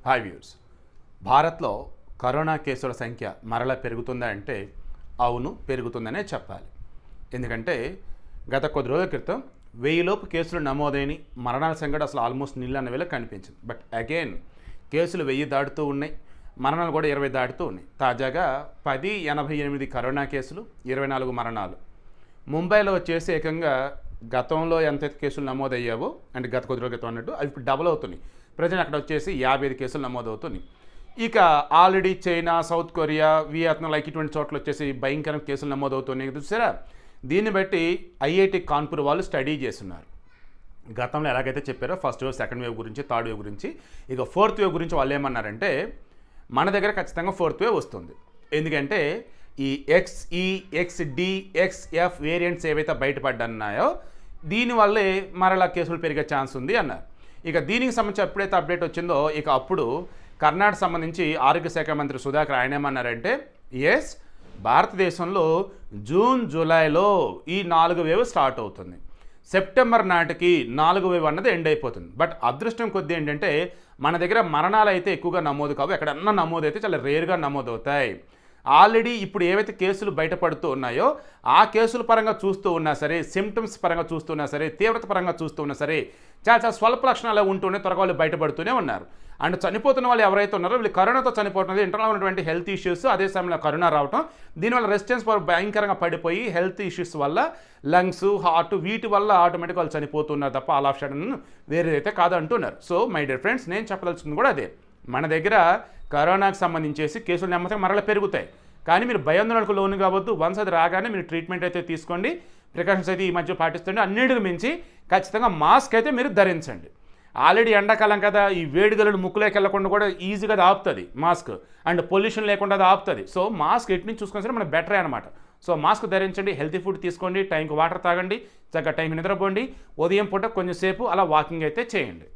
Hi viewers. భారత్లో corona కేసుల సంఖ్య మరలా పెరుగుతుందా అంటే అవును, పెరుగుతుందనే చెప్పాలి. ఎందుకంటే గత కొద్ది రోజుల క్రితం 1000 లోపు కేసులు నమోదైన మరణాల సంఖ్య అసలు ఆల్మోస్ట్ నిల్ అన్న వేళ కనిపించింది. బట్ అగైన్ కేసులు 1000 దాటుతూ ఉన్నాయి, మరణాలు కూడా 20 దాటుతూ ఉన్నాయి. తాజాగా 1088 కరోనా కేసులు, 24 మరణాలు. ముంబైలో వచ్చేసి ఏకంగా గతంలో ఎంతైతే కేసులు నమోదయ్యావో అంటే గత కొద్ది రోజుల క్రితం అన్నట్టు అవి ఇప్పుడు డబుల్ అవుతున్నాయి. ప్రజెంట్ అక్కడ వచ్చేసి 55 కేసులు నమోదవుతున్నాయి. ఇక already China, South Korea, Vietnam like ఇటువంటి చోట్ల వచ్చేసి భయంకర కేసులు నమోదవుతున్నాయి. చూసారా, దీన్ని బట్టి ఐఐటి కాన్పూర్ వాళ్ళు స్టడీ చేస్తున్నారు. గతంలో ఎలాగైతే చెప్పారో ఫస్ట్ వేవ్, సెకండ్ వేవ్ గురించి, థర్డ్ వేవ్ గురించి, ఇక ఫోర్త్ వేవ్ గురించి వాళ్ళు ఏమన్నారంటే మన దగ్గర ఖచ్చితంగా ఫోర్త్ వేవ్ వస్తుంది. ఎందుకంటే ఈ XE, XD, XF వేరియంట్స్ ఏవైతే బయటపడ్డాయో దీనివల్లే మరలా కేసులు పెరిగే ఛాన్స్ ఉంది అన్నారు. ఇక దీనికి సంబంధించి ఎప్పుడైతే అప్డేట్ వచ్చిందో ఇక అప్పుడు కర్ణాటక సంబంధించి ఆరోగ్య శాఖ మంత్రి సుధాకర్ ఆయన ఏమన్నారంటే ఎస్, భారతదేశంలో జూన్ జూలైలో ఈ 4వ వేవ్ స్టార్ట్ అవుతుంది, సెప్టెంబర్ నాటికి 4వ వేవ్ అన్నది ఎండ్ అయిపోతుంది. బట్ అదృష్టం కొద్దీ ఏంటంటే మన దగ్గర మరణాలు అయితే ఎక్కువగా నమోదు కావు, ఎక్కడన్నా నమోదు అయితే చాలా రేర్గా నమోదవుతాయి. ఆల్రెడీ ఇప్పుడు ఏవైతే కేసులు బయటపడుతూ ఉన్నాయో ఆ కేసుల పరంగా చూస్తూ ఉన్నా సరే, సిమ్టమ్స్ పరంగా చూస్తున్నా సరే, తీవ్రత పరంగా చూస్తూ ఉన్నా సరే చాలా స్వల్ప లక్షణాలు ఉంటూనే త్వరగా వాళ్ళు బయటపడుతూనే ఉన్నారు. అండ్ చనిపోతున్న వాళ్ళు ఎవరైతే ఉన్నారో వీళ్ళు కరోనాతో చనిపోతున్నది ఇంటర్నల్ ఉన్నటువంటి హెల్త్ ఇష్యూస్, అదే సమయంలో కరోనా రావడం, దీనివల్ల రెసిస్టెన్స్ పవర్ భయంకరంగా పడిపోయి హెల్త్ ఇష్యూస్ వల్ల లంగ్స్, హార్ట్ వీటి వల్ల ఆటోమేటిక్గా వాళ్ళు చనిపోతున్నారు తప్ప ఆల్ ఆఫ్ సడన్ వేరేదైతే కాదు అంటున్నారు. సో మై డియర్ ఫ్రెండ్స్, నేను చెప్పదలుచుకుంది కూడా అదే. మన దగ్గర కరోనాకు సంబంధించేసి కేసులు నెమ్మదిగా మరలా పెరుగుతాయి, కానీ మీరు భయాందోళనకు లోను కావద్దు. వన్స్ అది రాగానే మీరు ట్రీట్మెంట్ అయితే తీసుకోండి, ప్రికాషన్స్ అయితే ఈ మధ్య పాటిస్తుంది. అన్నిటికి మించి ఖచ్చితంగా మాస్క్ అయితే మీరు ధరించండి. ఆల్రెడీ ఎండాకాలం కదా, ఈ వేడిగలను ముక్కులోకి వెళ్ళకుండా కూడా ఈజీగా అది ఆపుతుంది మాస్క్, అండ్ పొల్యూషన్ లేకుండా అది ఆపుతుంది. సో మాస్క్ ఎటు నుంచి చూసుకొని సరే మనకు బెటరే అనమాట. సో మాస్క్ ధరించండి, హెల్తీ ఫుడ్ తీసుకోండి, టైంకి వాటర్ తాగండి, చక్కగా టైంకి నిద్రపోండి, ఉదయం పూట కొంచెంసేపు అలా వాకింగ్ అయితే చేయండి.